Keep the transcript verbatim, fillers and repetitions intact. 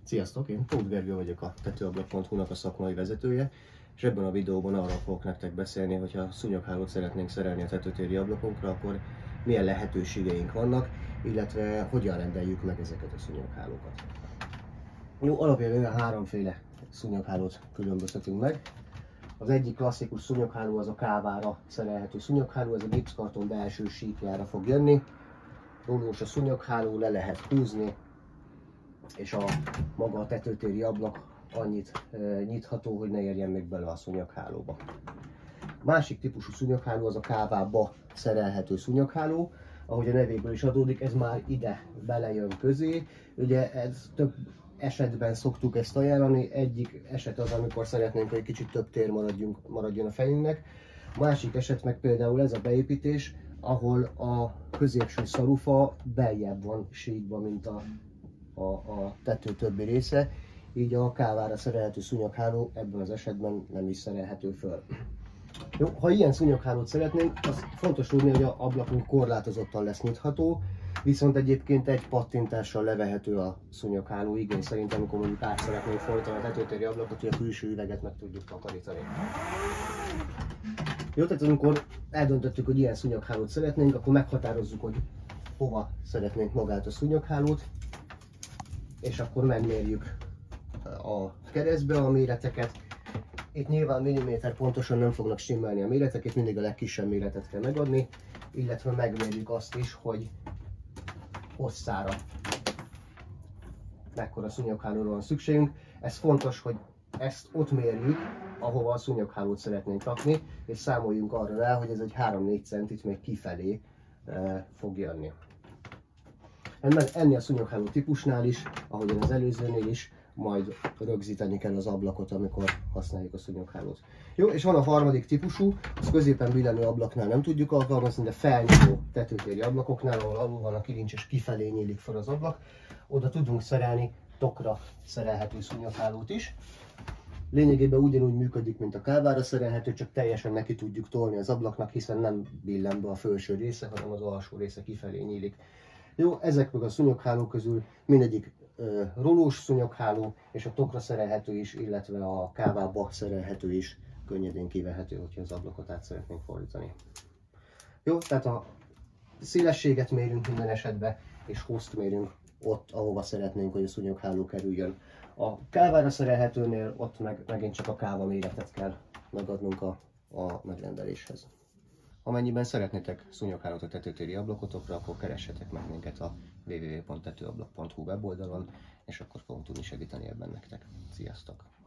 Sziasztok, én Tóth Gergő vagyok, a tetőablak pont hu-nak a szakmai vezetője, és ebben a videóban arról fogok nektek beszélni, hogy ha szúnyoghálót szeretnénk szerelni a tetőtéri ablakunkra, akkor milyen lehetőségeink vannak, illetve hogyan rendeljük meg ezeket a szúnyoghálókat. Jó, alapvetően háromféle szúnyoghálót különböztetünk meg. Az egyik klasszikus szúnyogháló az a kávára szerelhető szúnyogháló, ez a gipszkarton belső síkjára fog jönni. Rólós a szúnyogháló, le lehet húzni, és a maga a tetőtéri ablak annyit e, nyitható, hogy ne érjen még bele a szúnyoghálóba. Másik típusú szúnyogháló az a kávába szerelhető szúnyogháló, ahogy a nevéből is adódik, ez már ide belejön közé. Ugye ez több esetben szoktuk ezt ajánlani, egyik eset az, amikor szeretnénk, hogy kicsit több tér maradjunk, maradjon a fejünknek. Másik eset meg például ez a beépítés, ahol a középső szarufa beljebb van síkba, mint a A, a tető többi része, így a kávára szerelhető szúnyogháló ebben az esetben nem is szerelhető föl. Jó, ha ilyen szúnyoghálót szeretnénk, az fontos tudni, hogy a ablakunk korlátozottan lesz nyitható, viszont egyébként egy pattintással levehető a szúnyogháló igény szerint, amikor mondjuk át szeretnénk fordítani a tetőtéri ablakot, hogy a külső üveget meg tudjuk takarítani. Jó, tehát amikor eldöntöttük, hogy ilyen szúnyoghálót szeretnénk, akkor meghatározzuk, hogy hova szeretnénk magát a szúnyoghálót, és akkor megmérjük a keresztbe a méreteket. Itt nyilván milliméter pontosan nem fognak stimmelni a méretek, itt mindig a legkisebb méretet kell megadni, illetve megmérjük azt is, hogy hosszára mekkora szúnyoghálóra van szükségünk. Ez fontos, hogy ezt ott mérjük, ahova a szúnyoghálót szeretnénk rakni, és számoljunk arra rá, hogy ez egy három-négy centit még kifelé e, fog jönni. Ennél a szúnyogháló típusnál is, ahogyan az előzőnél is, majd rögzíteni kell az ablakot, amikor használjuk a szúnyoghálót. Jó, és van a harmadik típusú, az középen billenő ablaknál nem tudjuk alkalmazni, de felnyíló tetőtéri ablakoknál, ahol alul van a kilincs és kifelé nyílik fel az ablak, oda tudunk szerelni tokra szerelhető szúnyoghálót is. Lényegében ugyanúgy működik, mint a kávára szerelhető, csak teljesen neki tudjuk tolni az ablaknak, hiszen nem billen be a felső része, hanem az alsó része kifelé nyílik. Jó, ezek meg a szúnyoghálók közül mindegyik uh, rolós szúnyogháló, és a tokra szerelhető is, illetve a kávába szerelhető is könnyedén kivehető, hogyha az ablakot át szeretnénk fordítani. Jó, tehát a szélességet mérünk minden esetben, és hosszt mérünk ott, ahova szeretnénk, hogy a szúnyogháló kerüljön. A kávára szerelhetőnél ott meg, megint csak a káva méretet kell megadnunk a, a megrendeléshez. Amennyiben szeretnétek szúnyoghálót a tetőtéri ablakotokra, akkor keressetek meg minket a w w w pont tetőablak pont hu weboldalon, és akkor fogunk tudni segíteni ebben nektek. Sziasztok!